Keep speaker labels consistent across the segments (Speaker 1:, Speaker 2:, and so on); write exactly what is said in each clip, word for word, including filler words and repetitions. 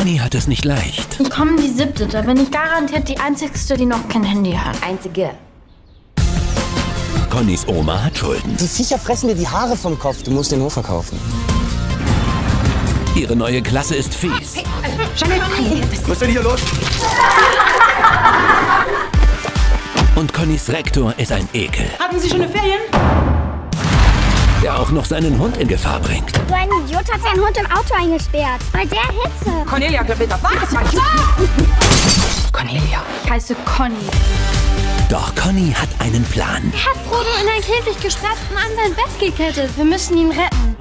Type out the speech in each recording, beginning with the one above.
Speaker 1: Conny hat es nicht leicht.
Speaker 2: Ich komme die siebte, da bin ich garantiert die Einzigste, die noch kein Handy hat.
Speaker 3: Einzige.
Speaker 1: Connys Oma hat Schulden.
Speaker 4: Die Viecher fressen dir die Haare vom Kopf. Du musst den Hof verkaufen.
Speaker 1: Ihre neue Klasse ist fies.
Speaker 3: Hey, Janelle,
Speaker 5: was ist denn hier los?
Speaker 1: Und Connys Rektor ist ein Ekel,
Speaker 3: haben Sie schon eine Ferien?
Speaker 1: der auch noch seinen Hund in Gefahr bringt.
Speaker 6: So ein Idiot hat seinen Hund im Auto eingesperrt. Bei der Hitze.
Speaker 3: Cornelia, bitte. Warte mal. Cornelia.
Speaker 2: Ich heiße Conny.
Speaker 1: Doch Conny hat einen Plan.
Speaker 6: Er hat Frodo in einen Käfig gesperrt und an sein Bett gekettet.
Speaker 2: Wir müssen ihn retten.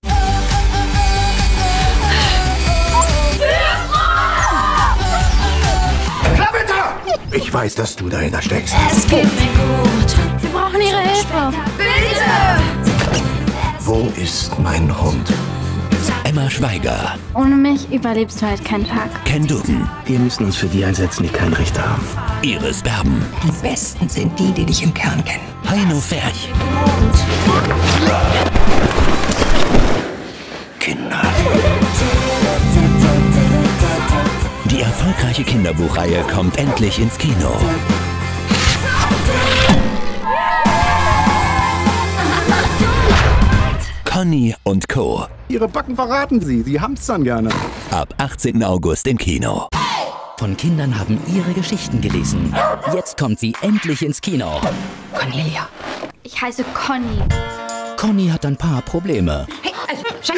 Speaker 5: Ich weiß, dass du dahinter steckst.
Speaker 2: Es geht mir gut. Wir brauchen Ihre Hilfe.
Speaker 5: Wo ist mein Hund?
Speaker 1: Emma Schweiger,
Speaker 2: Ohne mich überlebst du halt keinen Tag.
Speaker 1: Ken Duden,
Speaker 4: Wir müssen uns für die einsetzen, die kein Recht haben.
Speaker 1: Iris Berben,
Speaker 7: Die Besten sind die, die dich im Kern kennen.
Speaker 1: Heino Ferch,
Speaker 5: Kinder.
Speaker 1: die erfolgreiche Kinderbuchreihe kommt endlich ins Kino. Conny und Co.
Speaker 8: Ihre Backen verraten Sie, Sie hamstern gerne.
Speaker 1: Ab achtzehnten August im Kino.
Speaker 9: Von Kindern haben ihre Geschichten gelesen. Jetzt kommt sie endlich ins Kino.
Speaker 3: Cornelia.
Speaker 2: Ich heiße Conny.
Speaker 9: Conny hat ein paar Probleme.
Speaker 3: Hey,